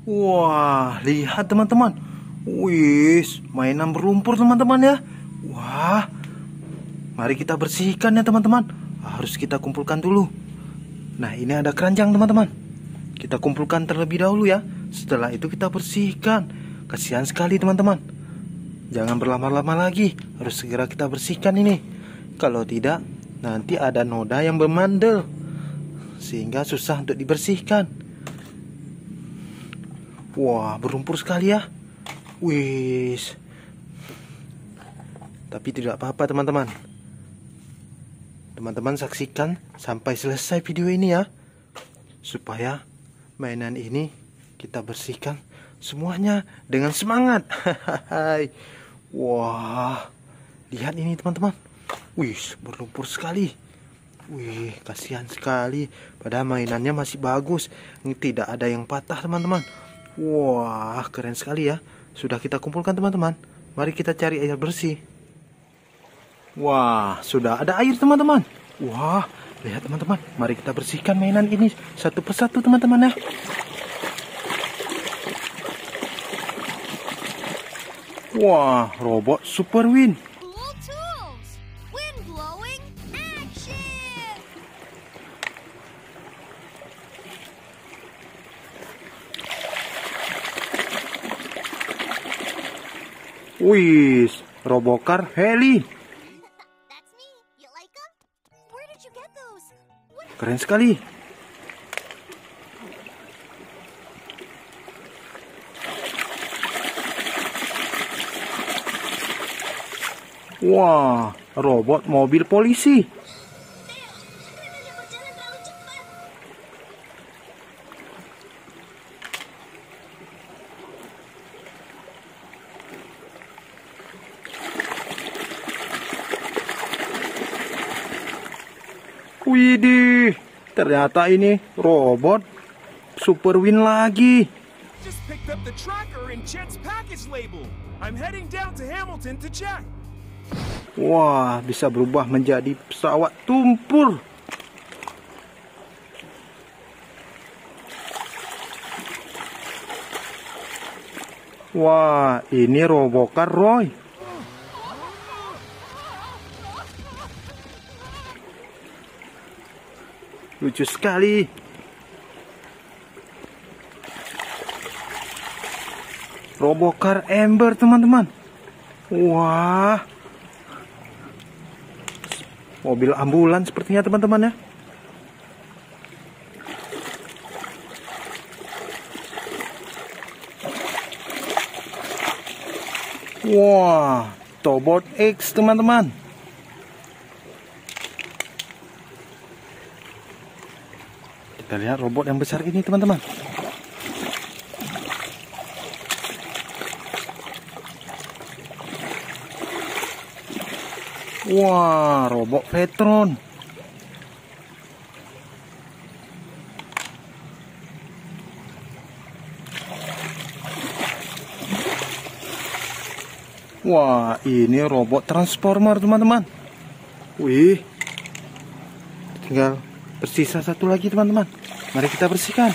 Wah, lihat teman-teman. Wih, mainan berlumpur teman-teman ya. Wah, mari kita bersihkan ya teman-teman. Harus kita kumpulkan dulu. Nah, ini ada keranjang teman-teman. Kita kumpulkan terlebih dahulu ya. Setelah itu kita bersihkan. Kasihan sekali teman-teman. Jangan berlama-lama lagi. Harus segera kita bersihkan ini. Kalau tidak, nanti ada noda yang bermandel. Sehingga susah untuk dibersihkan. Wah, berlumpur sekali ya. Wih. Tapi tidak apa-apa teman-teman. Teman-teman saksikan sampai selesai video ini ya. Supaya mainan ini kita bersihkan semuanya dengan semangat. Wah, lihat ini teman-teman. Wih, berlumpur sekali. Wih, kasihan sekali. Padahal mainannya masih bagus. Ini tidak ada yang patah teman-teman. Wah, keren sekali ya. Sudah kita kumpulkan teman-teman. Mari kita cari air bersih. Wah, sudah ada air teman-teman. Wah, lihat teman-teman. Mari kita bersihkan mainan ini satu persatu teman-teman ya. Wah, robot Super Wind. Wih, Robokar Heli. Keren sekali. Wah, robot mobil polisi. Widih, ternyata ini robot Super Wind lagi. Just picked up the tracker and Chet's package label. I'm heading down to Hamilton to check. Wah, bisa berubah menjadi pesawat tumpul. Wah, ini Robokar Roy. Lucu sekali. Robokar Ember teman-teman. Wah, mobil ambulans sepertinya teman-teman ya. Wah, Tobot X teman-teman. Kita lihat robot yang besar ini teman-teman. Wah, robot Vetron. Wah, ini robot Transformer teman-teman. Wih, tinggal bersisa satu lagi teman-teman. Mari kita bersihkan.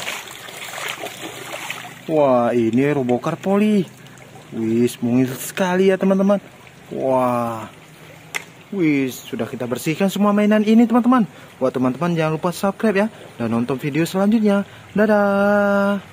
Wah, ini Robokar Poli. Wih, mungil sekali ya teman-teman. Wah, wih, sudah kita bersihkan semua mainan ini teman-teman. Buat teman-teman jangan lupa subscribe ya. Dan nonton video selanjutnya. Dadah.